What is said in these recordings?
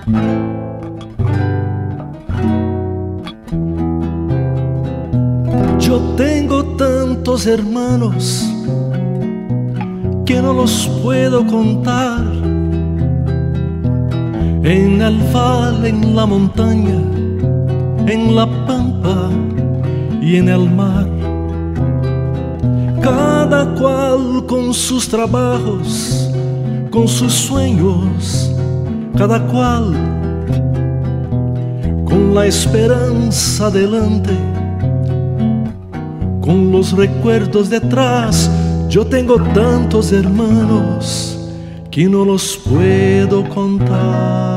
Yo tengo tantos hermanos que no los puedo contar. En el valle, en la montaña, en la pampa y en el mar. Cada cual con sus trabajos, con sus sueños, cada cual con la esperanza delante, con los recuerdos detrás. Yo tengo tantos hermanos que no los puedo contar.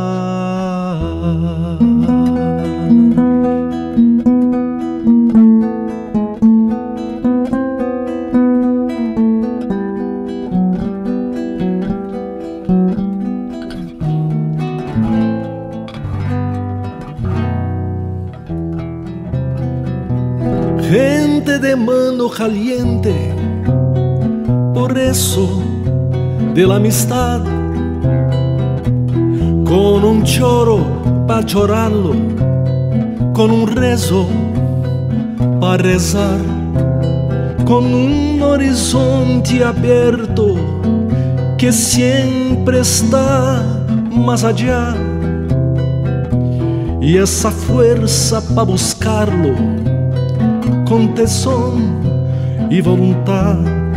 Gente de mano caliente, por eso de la amistad, con un choro pa' chorarlo, con un rezo pa' rezar, con un horizonte abierto que siempre está más allá, y esa fuerza pa' buscarlo con tesón y voluntad.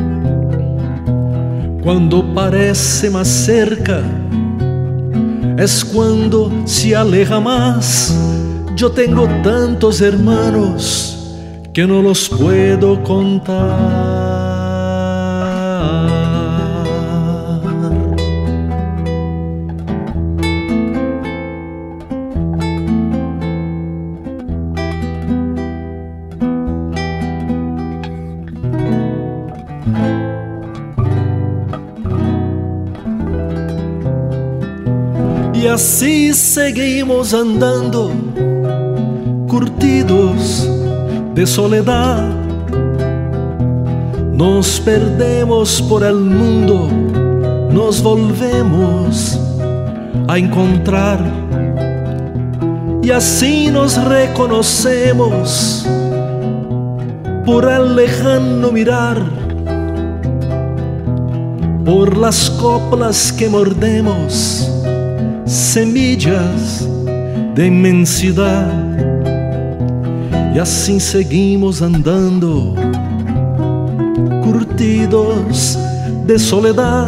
Cuando parece más cerca es cuando se aleja más. Yo tengo tantos hermanos que no los puedo contar. Y así seguimos andando, curtidos de soledad. Nos perdemos por el mundo, nos volvemos a encontrar. Y así nos reconocemos por el lejano mirar, por las coplas que mordemos, semillas de inmensidad. Y así seguimos andando, curtidos de soledad.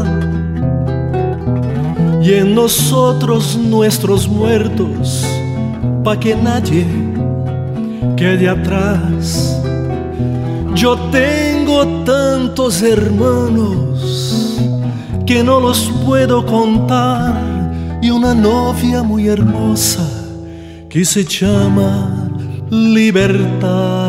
Y en nosotros nuestros muertos, pa' que nadie quede atrás. Yo tengo tantos hermanos que no los puedo contar, y una novia muy hermosa que se llama libertad.